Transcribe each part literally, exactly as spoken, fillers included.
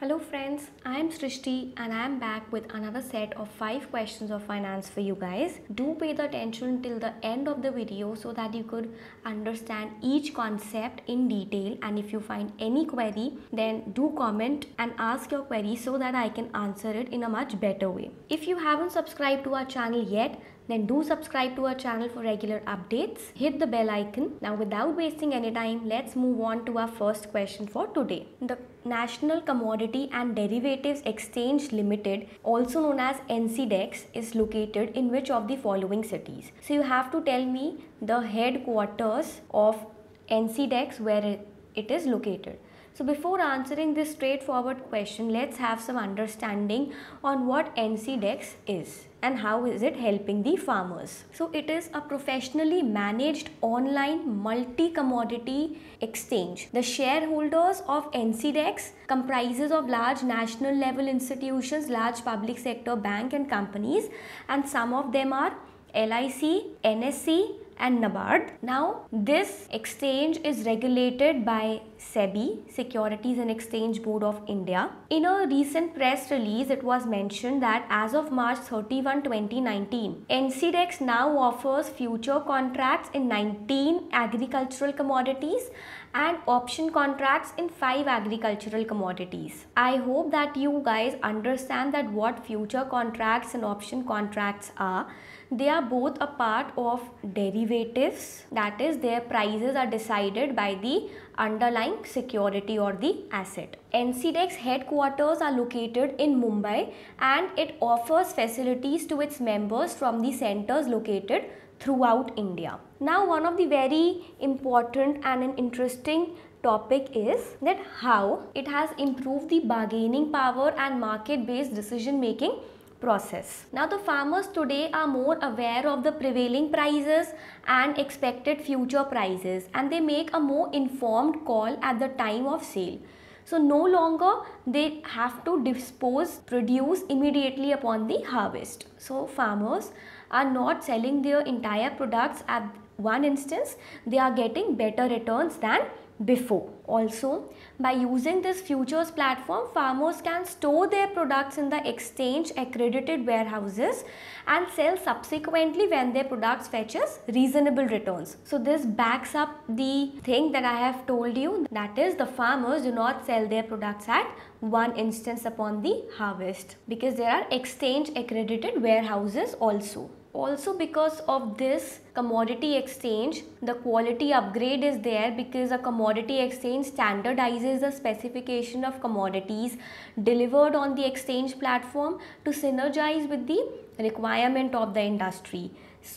Hello friends, I am Srishti and I am back with another set of five questions of finance for you guys. Do pay the attention till the end of the video so that you could understand each concept in detail, and if you find any query then do comment and ask your query so that I can answer it in a much better way. If you haven't subscribed to our channel yet, then do subscribe to our channel for regular updates. Hit the bell icon. Now without wasting any time, let's move on to our first question for today. The National Commodity and Derivatives Exchange Limited, also known as N C D E X, is located in which of the following cities? So you have to tell me the headquarters of N C D E X, where it, it is located. So before answering this straightforward question, let's have some understanding on what N C D E X is and how is it helping the farmers. So it is a professionally managed online multi-commodity exchange. The shareholders of N C D E X comprises of large national level institutions, large public sector bank and companies, and some of them are L I C, N S C and NABARD. Now this exchange is regulated by SEBI, Securities and Exchange Board of India. In a recent press release, it was mentioned that as of March thirty-first, twenty nineteen, N C D E X now offers future contracts in nineteen agricultural commodities and option contracts in five agricultural commodities. I hope that you guys understand that what future contracts and option contracts are. They are both a part of derivatives, that is their prices are decided by the underlying security or the asset. N C D E X headquarters are located in Mumbai and it offers facilities to its members from the centers located throughout India. Now one of the very important and an interesting topic is that how it has improved the bargaining power and market-based decision making process. Now the farmers today are more aware of the prevailing prices and expected future prices, and they make a more informed call at the time of sale. So no longer they have to dispose produce immediately upon the harvest. So farmers are not selling their entire products at one instance, they are getting better returns than before. Also, by using this futures platform, farmers can store their products in the exchange accredited warehouses and sell subsequently when their products fetches reasonable returns. So this backs up the thing that I have told you, that is the farmers do not sell their products at one instance upon the harvest because there are exchange accredited warehouses also. Also because of this commodity exchange, the quality upgrade is there because a commodity exchange standardizes the specification of commodities delivered on the exchange platform to synergize with the requirement of the industry.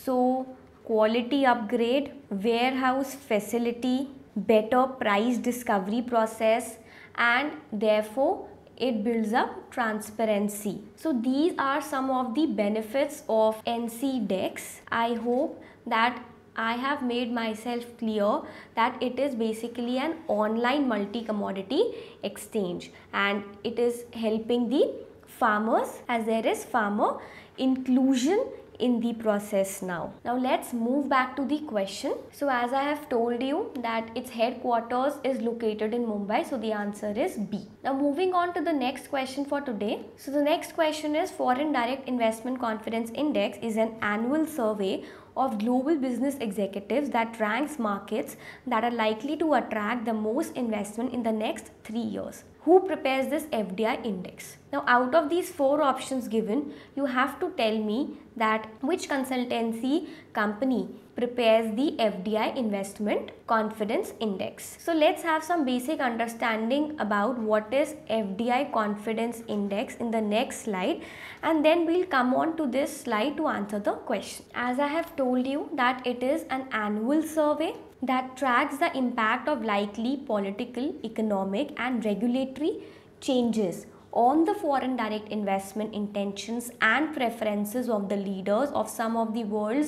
So quality upgrade, warehouse facility, better price discovery process, and therefore it builds up transparency. So these are some of the benefits of N C D E X. I hope that I have made myself clear that it is basically an online multi-commodity exchange and it is helping the farmers as there is farmer inclusion in the process now. Now let's move back to the question. So as I have told you that its headquarters is located in Mumbai, so the answer is B. Now moving on to the next question for today. So the next question is, Foreign Direct Investment Confidence Index is an annual survey of global business executives that ranks markets that are likely to attract the most investment in the next three years. Who prepares this F D I index? Now out of these four options given, you have to tell me that which consultancy company prepares the F D I Investment Confidence Index. So let's have some basic understanding about what is F D I Confidence Index in the next slide, and then we'll come on to this slide to answer the question. As I have told you that it is an annual survey that tracks the impact of likely political, economic and regulatory changes on the foreign direct investment intentions and preferences of the leaders of some of the world's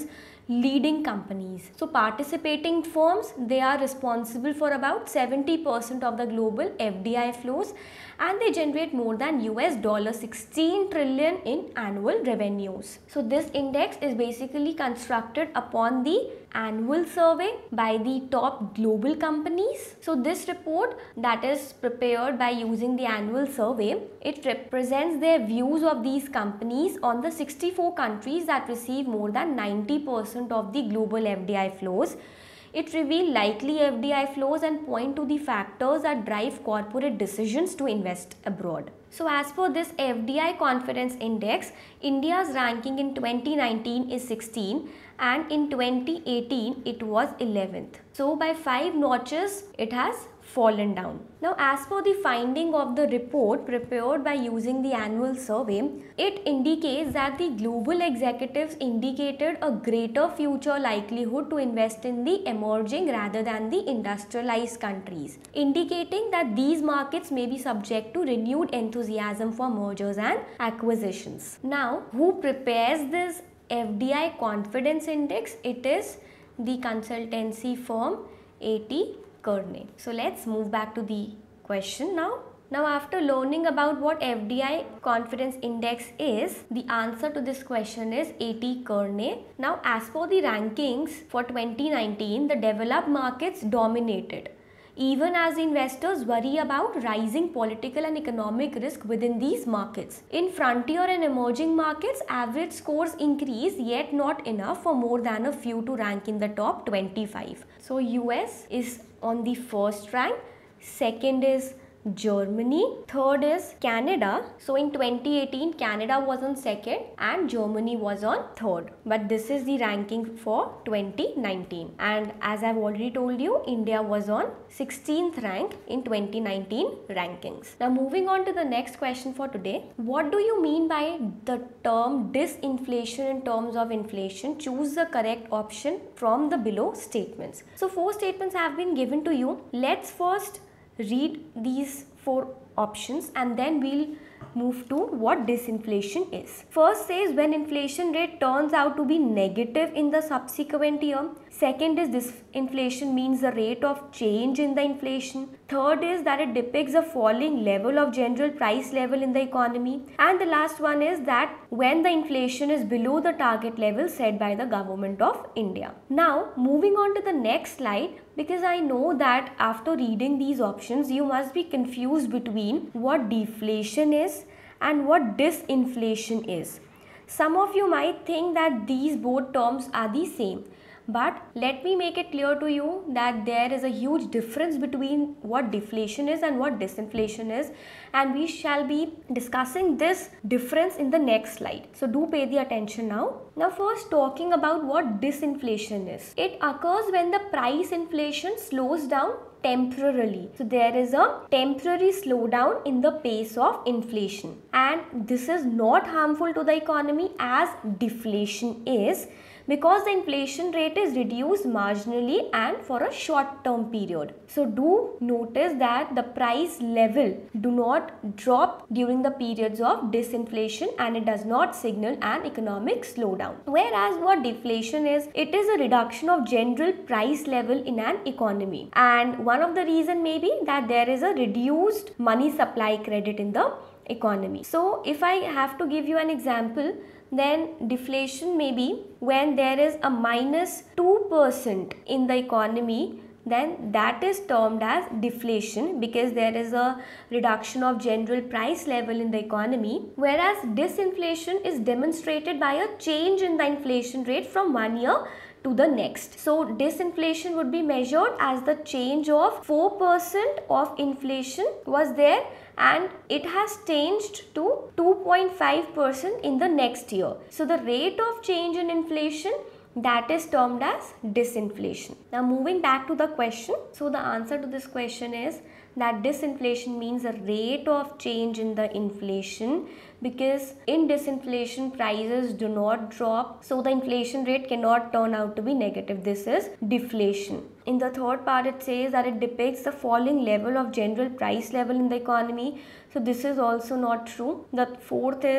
leading companies. So participating firms, they are responsible for about seventy percent of the global F D I flows, and they generate more than U S dollar sixteen trillion in annual revenues. So this index is basically constructed upon the annual survey by the top global companies. So this report that is prepared by using the annual survey, it represents their views of these companies on the sixty-four countries that receive more than ninety percent of the global F D I flows. It reveals likely F D I flows and point to the factors that drive corporate decisions to invest abroad. So as per this F D I confidence index, India's ranking in twenty nineteen is sixteen and in twenty eighteen it was eleventh. So by five notches it has fallen down. Now as per the finding of the report prepared by using the annual survey, it indicates that the global executives indicated a greater future likelihood to invest in the emerging rather than the industrialized countries, indicating that these markets may be subject to renewed enthusiasm for mergers and acquisitions. Now who prepares this F D I confidence index? It is the consultancy firm A T Kearney. So let's move back to the question now. Now after learning about what F D I confidence index is, the answer to this question is A T Kearney. Now as per the rankings for twenty nineteen, the developed markets dominated, even as investors worry about rising political and economic risk within these markets. In frontier and emerging markets, average scores increase, yet not enough for more than a few to rank in the top twenty-five. So U S is on the first rank, second is Germany, third is Canada. So in twenty eighteen, Canada was on second and Germany was on third. But this is the ranking for twenty nineteen. And as I've already told you, India was on sixteenth rank in twenty nineteen rankings. Now moving on to the next question for today. What do you mean by the term disinflation in terms of inflation? Choose the correct option from the below statements. So four statements have been given to you. Let's first read these four options and then we'll move to what disinflation is. First says when inflation rate turns out to be negative in the subsequent year. Second is disinflation means the rate of change in the inflation. Third is that it depicts a falling level of general price level in the economy. And the last one is that when the inflation is below the target level set by the government of India. Now moving on to the next slide, because I know that after reading these options you must be confused between what deflation is and what disinflation is. Some of you might think that these both terms are the same. But let me make it clear to you that there is a huge difference between what deflation is and what disinflation is, and we shall be discussing this difference in the next slide. So do pay the attention now. Now first talking about what disinflation is. It occurs when the price inflation slows down temporarily. So there is a temporary slowdown in the pace of inflation, and this is not harmful to the economy as deflation is, because the inflation rate is reduced marginally and for a short term period. So do notice that the price level do not drop during the periods of disinflation and it does not signal an economic slowdown. Whereas what deflation is, it is a reduction of general price level in an economy, and one of the reason may be that there is a reduced money supply credit in the economy. So if I have to give you an example, then deflation may be when there is a minus two percent in the economy, then that is termed as deflation because there is a reduction of general price level in the economy. Whereas disinflation is demonstrated by a change in the inflation rate from one year to the next. So disinflation would be measured as the change of four percent of inflation was there and it has changed to two point five percent in the next year. So the rate of change in inflation, that is termed as disinflation. Now moving back to the question. So the answer to this question is that disinflation means a rate of change in the inflation, because in disinflation prices do not drop, so the inflation rate cannot turn out to be negative. This is deflation. In the third part it says that it depicts the falling level of general price level in the economy. So this is also not true. The fourth is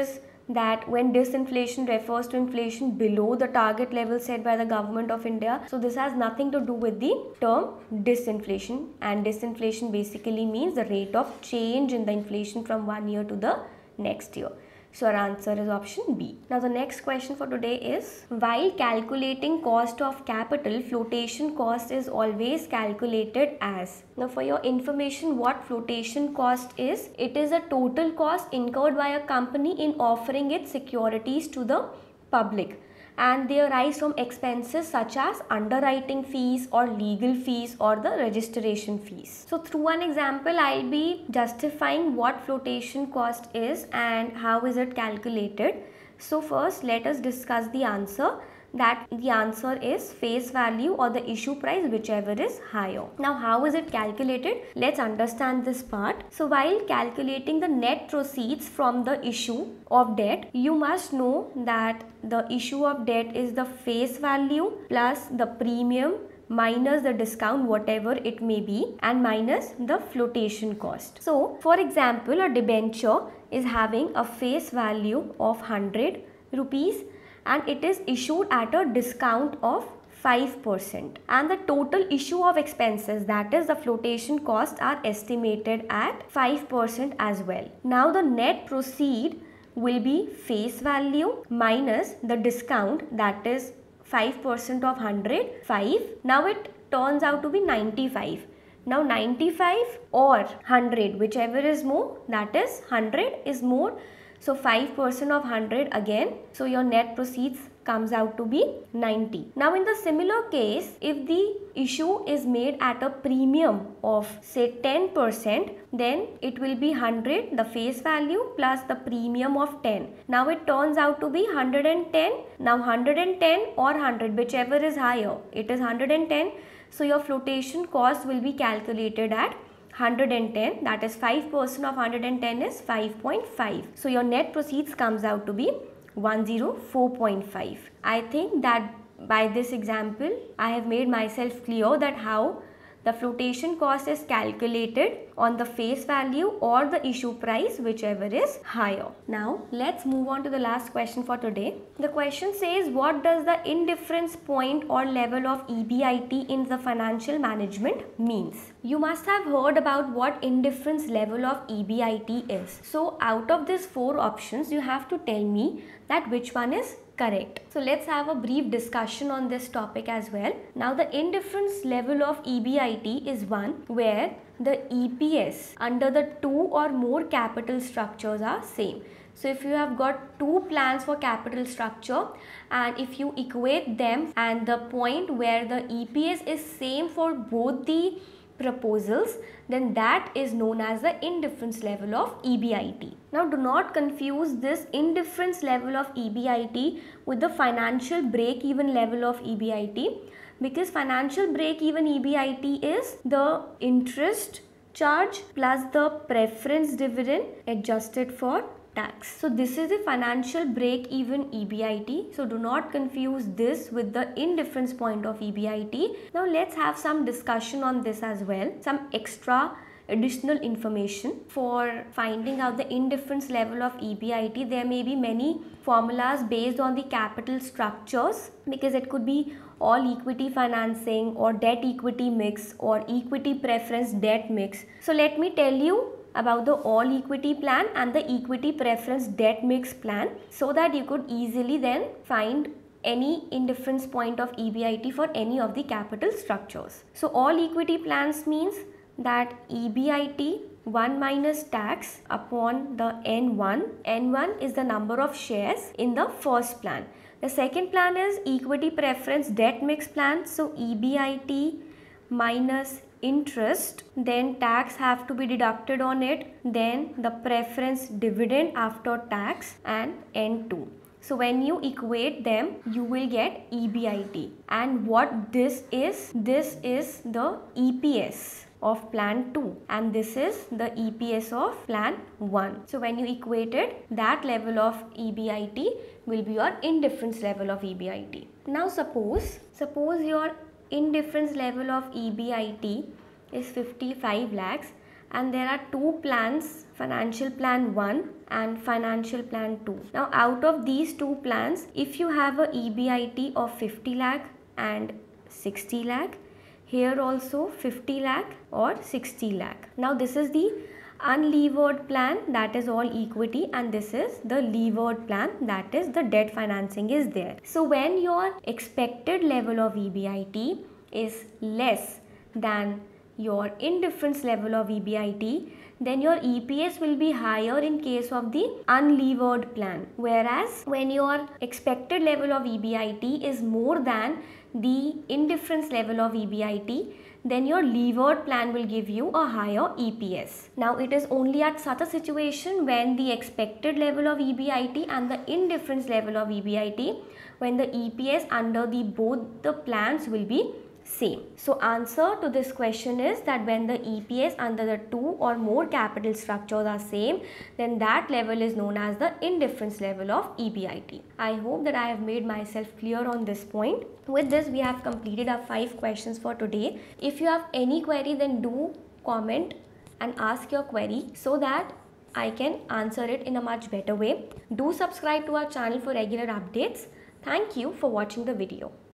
that when disinflation refers to inflation below the target level set by the government of India. So this has nothing to do with the term disinflation, and disinflation basically means the rate of change in the inflation from one year to the next year. So our answer is option B. Now the next question for today is, while calculating cost of capital, flotation cost is always calculated as. Now for your information, what flotation cost is, it is a total cost incurred by a company in offering its securities to the public, and they arise from expenses such as underwriting fees or legal fees or the registration fees. So through an example, I'll be justifying what flotation cost is and how is it calculated. So first let us discuss the answer. That the answer is face value or the issue price, whichever is higher. Now how is it calculated? Let's understand this part. So while calculating the net proceeds from the issue of debt, you must know that the issue of debt is the face value plus the premium minus the discount, whatever it may be, and minus the flotation cost. So for example, a debenture is having a face value of one hundred rupees and it is issued at a discount of five percent, and the total issue of expenses, that is the flotation costs, are estimated at five percent as well. Now the net proceed will be face value minus the discount, that is five percent of one hundred, five. Now it turns out to be ninety-five. Now ninety-five or one hundred, whichever is more, that is one hundred is more. So five percent of one hundred again. So your net proceeds comes out to be ninety. Now in the similar case, if the issue is made at a premium of say ten percent, then it will be one hundred, the face value, plus the premium of ten. Now it turns out to be one hundred ten. Now one hundred ten or one hundred, whichever is higher, it is one hundred ten. So your flotation cost will be calculated at one hundred ten, that is five percent of one hundred ten is five point five. So your net proceeds comes out to be one hundred four point five. I think that by this example I have made myself clear that how the flotation cost is calculated on the face value or the issue price, whichever is higher. Now let's move on to the last question for today. The question says, what does the indifference point or level of E B I T in the financial management means? You must have heard about what indifference level of E B I T is. So out of these four options, you have to tell me that which one is correct. So let's have a brief discussion on this topic as well. Now the indifference level of E B I T is one where the E P S under the two or more capital structures are same. So if you have got two plans for capital structure and if you equate them and the point where the E P S is same for both the proposals, then that is known as the indifference level of E B I T. Now do not confuse this indifference level of E B I T with the financial break-even level of E B I T, because financial break-even E B I T is the interest charge plus the preference dividend adjusted for tax. So this is the financial break-even E B I T. So do not confuse this with the indifference point of E B I T. Now let's have some discussion on this as well. Some extra additional information for finding out the indifference level of E B I T. There may be many formulas based on the capital structures, because it could be all equity financing or debt equity mix or equity preference debt mix. So let me tell you about the all equity plan and the equity preference debt mix plan, so that you could easily then find any indifference point of E B I T for any of the capital structures. So all equity plans means that E B I T one minus tax upon the N one. N one is the number of shares in the first plan. The second plan is equity preference debt mix plan. So E B I T minus interest, then tax have to be deducted on it, then the preference dividend after tax, and N two. So when you equate them, you will get E B I T. And what this is, this is the E P S of plan two and this is the E P S of plan one. So when you equate it, that level of E B I T will be your indifference level of E B I T. Now suppose, suppose your indifference level of E B I T is fifty-five lakhs and there are two plans, financial plan one and financial plan two. Now out of these two plans, if you have a E B I T of fifty lakh and sixty lakh, here also fifty lakh or sixty lakh. Now this is the unlevered plan, that is all equity, and this is the levered plan, that is the debt financing is there. So when your expected level of E B I T is less than your indifference level of E B I T, then your E P S will be higher in case of the unlevered plan. Whereas when your expected level of E B I T is more than the indifference level of E B I T, then your levered plan will give you a higher E P S. Now it is only at such a situation when the expected level of E B I T and the indifference level of E B I T, when the E P S under the both the plans will be same. So answer to this question is that when the E P S under the two or more capital structures are same, then that level is known as the indifference level of E B I T. I hope that I have made myself clear on this point. With this, we have completed our five questions for today. If you have any query, then do comment and ask your query so that I can answer it in a much better way. Do subscribe to our channel for regular updates. Thank you for watching the video.